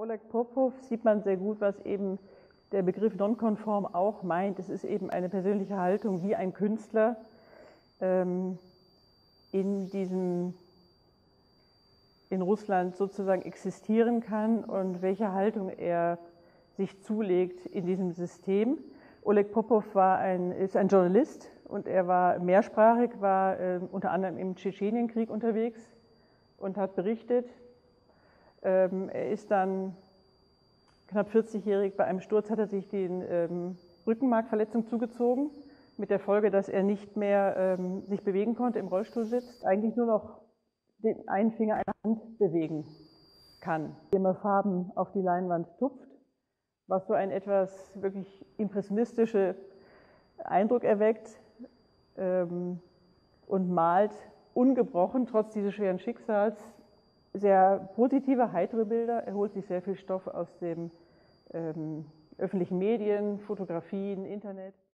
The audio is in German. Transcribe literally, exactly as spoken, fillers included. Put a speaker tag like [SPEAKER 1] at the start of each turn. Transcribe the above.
[SPEAKER 1] Oleg Popov sieht man sehr gut, was eben der Begriff nonkonform auch meint. Es ist eben eine persönliche Haltung, wie ein Künstler ähm, in diesem, in Russland sozusagen existieren kann und welche Haltung er sich zulegt in diesem System. Oleg Popov war ein, ist ein Journalist und er war mehrsprachig, war äh, unter anderem im Tschetschenienkrieg unterwegs und hat berichtet. Ähm, er ist dann knapp vierzigjährig, bei einem Sturz hat er sich die ähm, Rückenmarkverletzung zugezogen, mit der Folge, dass er nicht mehr ähm, sich bewegen konnte, im Rollstuhl sitzt, eigentlich nur noch den einen Finger einer Hand bewegen kann, indem er Farben auf die Leinwand tupft, was so einen etwas wirklich impressionistischen Eindruck erweckt ähm, und malt ungebrochen, trotz dieses schweren Schicksals, sehr positive, heitere Bilder. Er holt sich sehr viel Stoff aus den ähm, öffentlichen Medien, Fotografien, Internet.